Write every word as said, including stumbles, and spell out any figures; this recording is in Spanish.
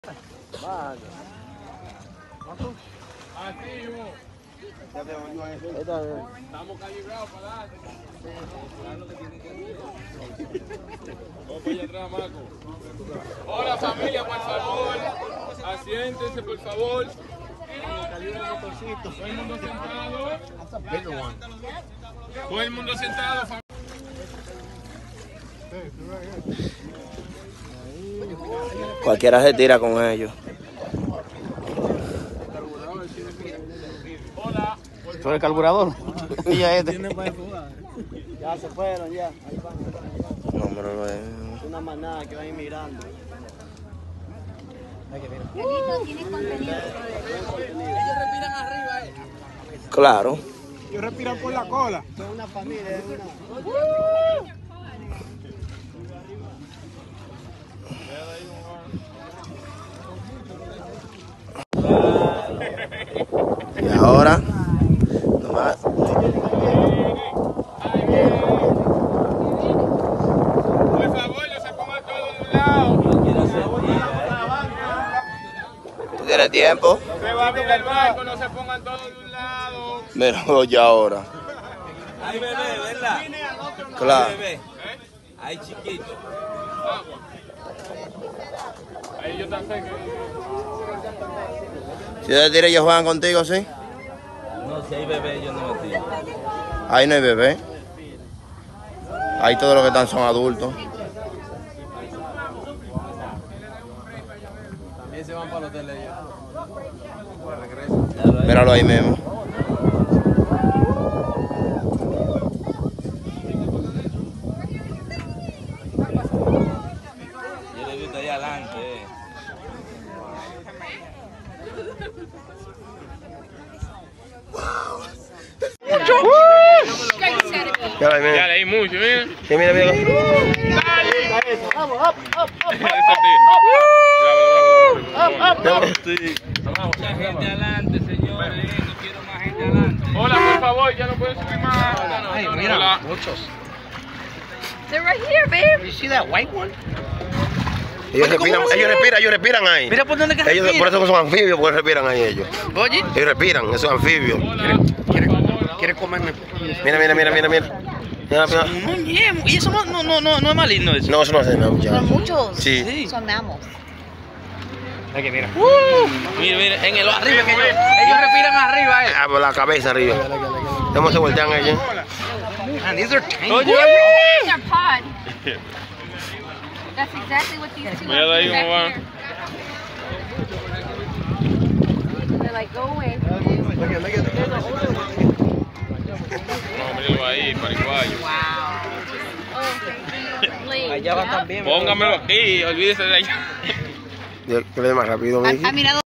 Vale. Así, Ivo. Estamos calibrados para adelante. Vamos para allá atrás, Marco. Hola, familia, por favor. Asiéntense, por favor. Todo el mundo sentado. Todo el mundo sentado, familia. Cualquiera se tira con ellos. Hola. ¿Tú eres el carburador? Y ya este. Ya se fueron, ya. Ahí van. No, pero no es. Una manada que va inmigrando. Carlitos, tiene contenido. Ellos respiran arriba, eh. Claro. Ellos respiran por la cola. Son una familia, es una. Y ahora, nomás. Por favor, no se pongan todos de un lado. ¿Tú tienes tiempo? Se va a abrir el barco, no se pongan todos de un lado. Mira, ya ahora. Hay bebé, ¿verdad? Claro. Hay bebé. Hay chiquito. Ahí yo también. Si te tiras, ellos juegan contigo, ¿sí? No, si hay bebé, yo no me tiro. Ahí no hay bebé. Ahí todos los que están son adultos. También se van para los hoteles ellos. Míralo ahí mismo. Yo le gusta ahí adelante, eh. Mira ahí, Ya mira. leí mucho, mira. Sí, mira, mira. Vamos, up, up, up, Mucha gente adelante, señores. No quiero más gente adelante. Hola, por favor, ya no pueden subir más. Ay, Hola. mira, muchos. They're right here, babe. You see that white one? Ellos respiran, ellos respiran, ellos respiran ahí. Mira por dónde que Ellos, por eso son anfibios, porque respiran ahí ellos. Oye, Ellos respiran, esos anfibios. Hola. ¿quieres comerme? Mira, mira, mira, mira, mira. Mira, mira. No, ñemo. Y eso no, no, no, no, no es maligno eso. No, eso no hace nada, muchachos. Son muchos. Sí. Son mammals. Aquí, mira. Mira, mira, en el arriba que ellos, ellos respiran arriba, eh. Ah, por la cabeza arriba. ¿Cómo se voltean ellos? Man, these are tiny. Oye, They're in their pod. That's exactly what these two Mira de ahí are cómo van. back here. They're like, go away. No, míralo ahí, paraguayo. Wow. Oh, thank you. Lee, Allá van yep. también. Póngamelo aquí, olvídese de allá. Que le dé más rápido, Ha, Miki. ha mirado